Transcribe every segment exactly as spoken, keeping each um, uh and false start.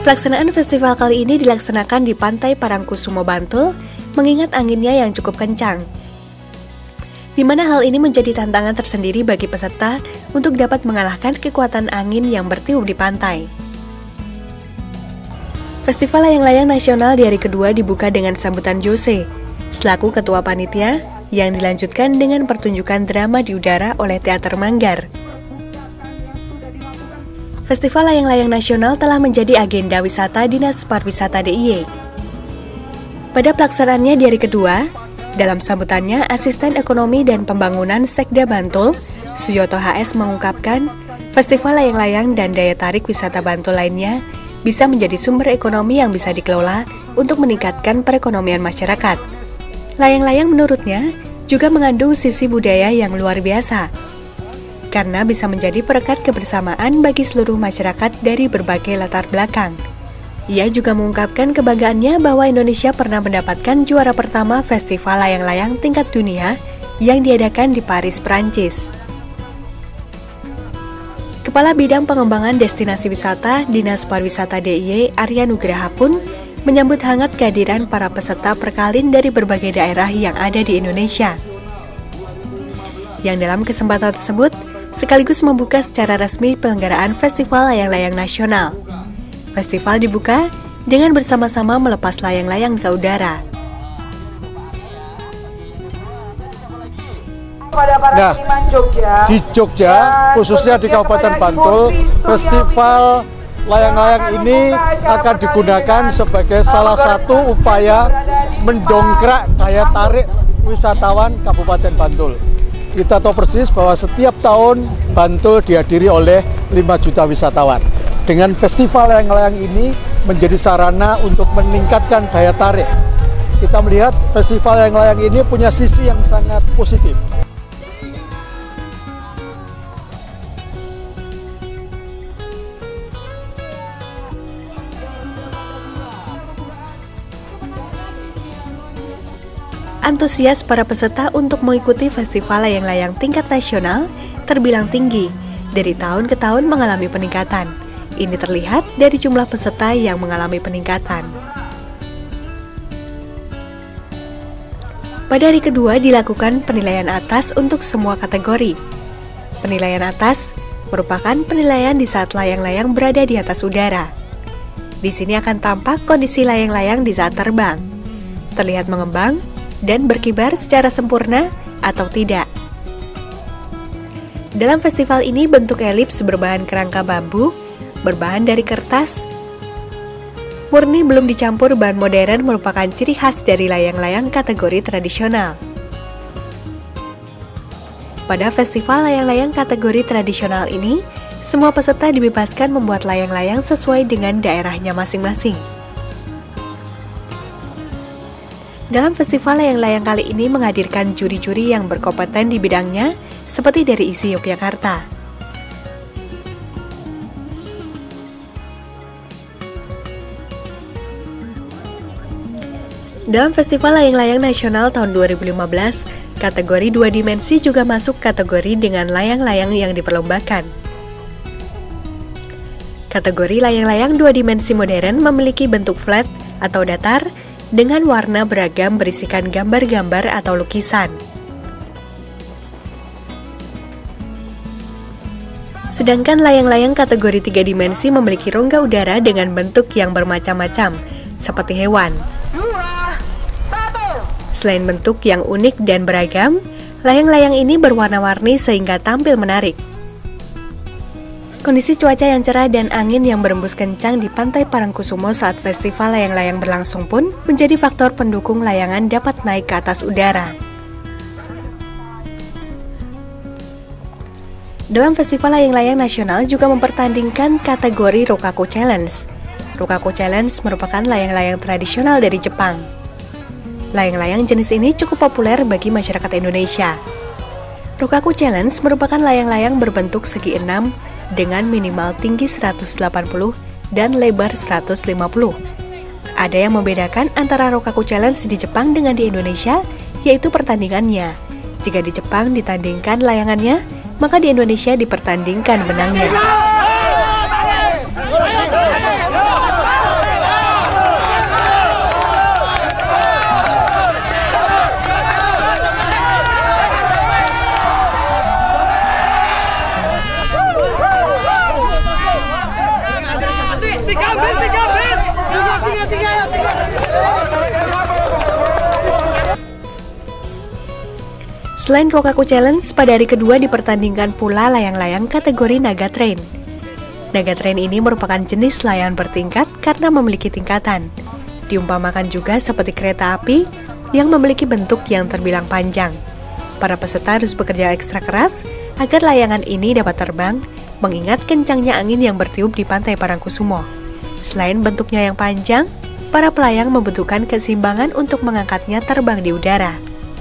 Pelaksanaan festival kali ini dilaksanakan di Pantai Parangkusumo, Bantul, mengingat anginnya yang cukup kencang. Di mana hal ini menjadi tantangan tersendiri bagi peserta untuk dapat mengalahkan kekuatan angin yang bertiup di pantai. Festival Layang-Layang Nasional di hari kedua dibuka dengan sambutan Jose, selaku ketua panitia, yang dilanjutkan dengan pertunjukan drama di udara oleh Teater Manggar. Festival Layang-Layang Nasional telah menjadi agenda wisata Dinas Pariwisata D I Y. Pada pelaksanaannya di hari kedua, dalam sambutannya, Asisten Ekonomi dan Pembangunan Sekda Bantul, Suyoto H S mengungkapkan, Festival Layang-Layang dan daya tarik wisata Bantul lainnya bisa menjadi sumber ekonomi yang bisa dikelola untuk meningkatkan perekonomian masyarakat. Layang-layang menurutnya juga mengandung sisi budaya yang luar biasa, karena bisa menjadi perekat kebersamaan bagi seluruh masyarakat dari berbagai latar belakang. Ia juga mengungkapkan kebanggaannya bahwa Indonesia pernah mendapatkan juara pertama Festival Layang-Layang tingkat dunia yang diadakan di Paris, Prancis. Kepala Bidang Pengembangan Destinasi Wisata Dinas Pariwisata D I Y, Arya Nugraha pun menyambut hangat kehadiran para peserta perkalin dari berbagai daerah yang ada di Indonesia. Yang dalam kesempatan tersebut, sekaligus membuka secara resmi penyelenggaraan Festival Layang-Layang Nasional. Festival dibuka dengan bersama-sama melepas layang-layang ke udara. Nah, di Jogja, khususnya di Kabupaten Bantul, Festival Layang-Layang ini akan digunakan sebagai salah satu upaya mendongkrak daya tarik wisatawan Kabupaten Bantul. Kita tahu persis bahwa setiap tahun Bantul dihadiri oleh lima juta wisatawan. Dengan festival layang-layang ini menjadi sarana untuk meningkatkan daya tarik. Kita melihat festival layang-layang ini punya sisi yang sangat positif. Antusias para peserta untuk mengikuti festival layang-layang tingkat nasional terbilang tinggi, dari tahun ke tahun mengalami peningkatan. Ini terlihat dari jumlah peserta yang mengalami peningkatan. Pada hari kedua dilakukan penilaian atas untuk semua kategori. Penilaian atas merupakan penilaian di saat layang-layang berada di atas udara. Di sini akan tampak kondisi layang-layang di saat terbang, terlihat mengembang dan berkibar secara sempurna atau tidak. Dalam festival ini bentuk elips berbahan kerangka bambu, berbahan dari kertas, murni belum dicampur bahan modern merupakan ciri khas dari layang-layang kategori tradisional. Pada festival layang-layang kategori tradisional ini, semua peserta dibebaskan membuat layang-layang sesuai dengan daerahnya masing-masing. Dalam festival layang-layang kali ini menghadirkan juri-juri yang berkompeten di bidangnya, seperti dari I S I Yogyakarta. Dalam Festival Layang-Layang Nasional tahun dua ribu lima belas, kategori dua dimensi juga masuk kategori dengan layang-layang yang diperlombakan. Kategori layang-layang dua dimensi modern memiliki bentuk flat atau datar, dengan warna beragam berisikan gambar-gambar atau lukisan. Sedangkan layang-layang kategori tiga dimensi memiliki rongga udara dengan bentuk yang bermacam-macam, seperti hewan. Selain bentuk yang unik dan beragam, layang-layang ini berwarna-warni sehingga tampil menarik. Kondisi cuaca yang cerah dan angin yang berembus kencang di Pantai Parangkusumo saat festival layang-layang berlangsung pun menjadi faktor pendukung layangan dapat naik ke atas udara. Dalam Festival Layang-Layang Nasional juga mempertandingkan kategori Rokaku Challenge. Rokaku Challenge merupakan layang-layang tradisional dari Jepang. Layang-layang jenis ini cukup populer bagi masyarakat Indonesia. Rokaku Challenge merupakan layang-layang berbentuk segi enam dengan minimal tinggi seratus delapan puluh dan lebar seratus lima puluh. Ada yang membedakan antara Rokaku Challenge di Jepang dengan di Indonesia, yaitu pertandingannya. Jika di Jepang ditandingkan layangannya, maka di Indonesia dipertandingkan benangnya. Selain Rokaku Challenge, pada hari kedua dipertandingkan pula layang-layang kategori Naga Train. Naga Train ini merupakan jenis layangan bertingkat karena memiliki tingkatan. Diumpamakan juga seperti kereta api yang memiliki bentuk yang terbilang panjang. Para peserta harus bekerja ekstra keras agar layangan ini dapat terbang, mengingat kencangnya angin yang bertiup di pantai Parangkusumo. Selain bentuknya yang panjang, para pelayang membutuhkan keseimbangan untuk mengangkatnya terbang di udara.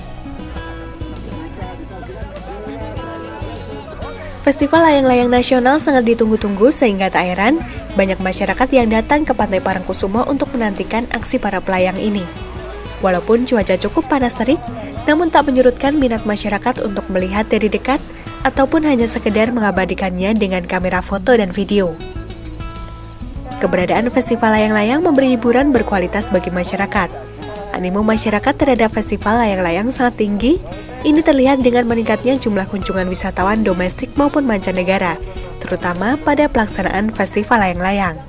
Festival layang-layang nasional sangat ditunggu-tunggu sehingga tak heran banyak masyarakat yang datang ke Pantai Parangkusumo untuk menantikan aksi para pelayang ini. Walaupun cuaca cukup panas terik, namun tak menyurutkan minat masyarakat untuk melihat dari dekat ataupun hanya sekedar mengabadikannya dengan kamera foto dan video. Keberadaan festival layang-layang memberi hiburan berkualitas bagi masyarakat. Animo masyarakat terhadap festival layang-layang sangat tinggi. Ini terlihat dengan meningkatnya jumlah kunjungan wisatawan domestik maupun mancanegara, terutama pada pelaksanaan festival layang-layang.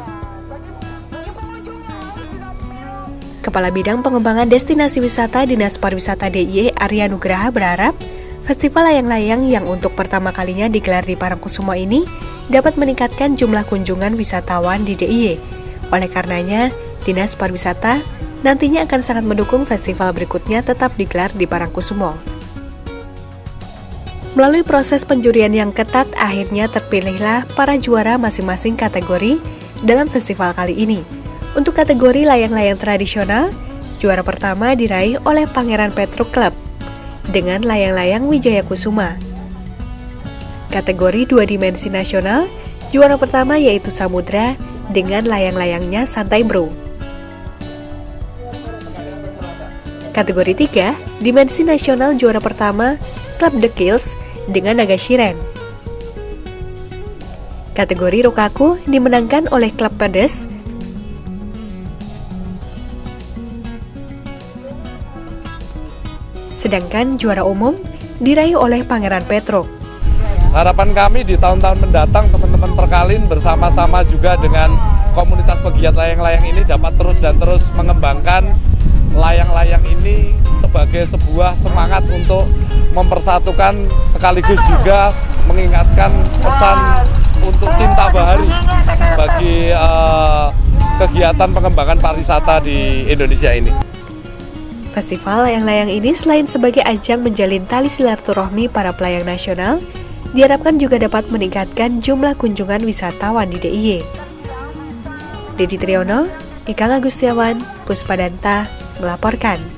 Kepala Bidang Pengembangan Destinasi Wisata Dinas Pariwisata D I Y Arya Nugraha berharap festival layang-layang yang untuk pertama kalinya digelar di Parangkusumo ini dapat meningkatkan jumlah kunjungan wisatawan di D I Y. Oleh karenanya, Dinas Pariwisata nantinya akan sangat mendukung festival berikutnya tetap digelar di Parangkusumo. Melalui proses penjurian yang ketat, akhirnya terpilihlah para juara masing-masing kategori dalam festival kali ini. Untuk kategori layang-layang tradisional, juara pertama diraih oleh Pangeran Petruk Club dengan layang-layang Wijaya Kusuma. Kategori dua dimensi nasional, juara pertama yaitu Samudra dengan layang-layangnya Santai Bro. Kategori tiga, dimensi nasional, juara pertama Club The Kills dengan Naga Shiren. Kategori Rokaku dimenangkan oleh Klub Pedes. Sedangkan juara umum diraih oleh Pangeran Petruk. Harapan kami di tahun-tahun mendatang teman-teman Perkalin bersama-sama juga dengan komunitas pegiat layang-layang ini dapat terus dan terus mengembangkan layang-layang ini sebagai sebuah semangat untuk mempersatukan sekaligus juga mengingatkan pesan untuk cinta bahari bagi uh, kegiatan pengembangan pariwisata di Indonesia ini. Festival layang-layang ini selain sebagai ajang menjalin tali silaturahmi para pelayang nasional, diharapkan juga dapat meningkatkan jumlah kunjungan wisatawan di D I Y. Dedi Triyono, Ikang Agustiawan, Puspadanta, melaporkan.